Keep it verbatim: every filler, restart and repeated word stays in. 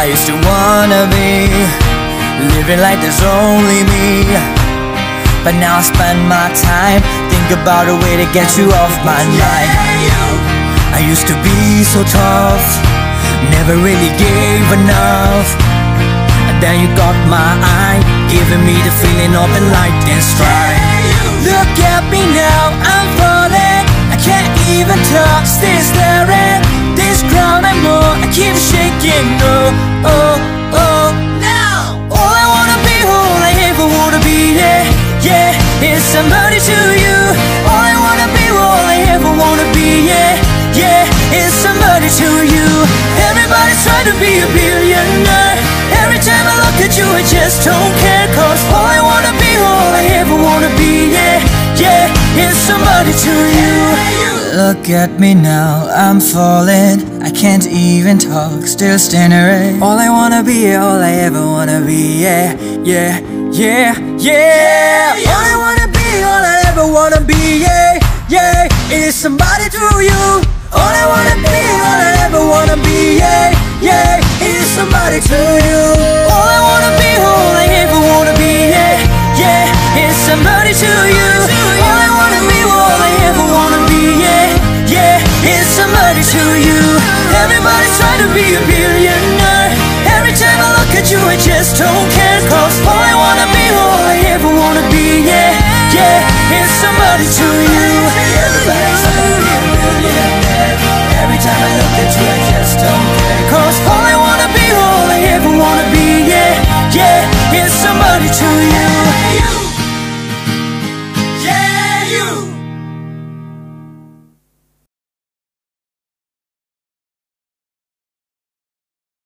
I used to wanna be living like there's only me, but now I spend my time think about a way to get you off my mind. I used to be so tough, never really gave enough, and then you got my eye, giving me the feeling of a lightning strike. Look at me now, I'm falling, I can't even talk, still staring. This ground I'm on, I keep shaking, oh, oh, oh. Now, all I wanna be, all I ever wanna be, yeah, yeah, is somebody to you. All I wanna be, all I ever wanna be, yeah, yeah, is somebody to you. Everybody's trying to be a billionaire. Every time I look at you, I just don't care. Cause all I wanna be, all I ever wanna be, yeah, yeah, is somebody to you. Look at me now, I'm falling, I can't even talk, still staring. All I wanna be, all I ever wanna be, yeah, yeah, yeah, yeah. All I wanna be, all I ever wanna be, yeah, yeah, is somebody to you. All I wanna be, all I ever wanna be, yeah, yeah, is somebody to you. All I wanna be, all I ever wanna be, yeah, yeah, is somebody to you. All I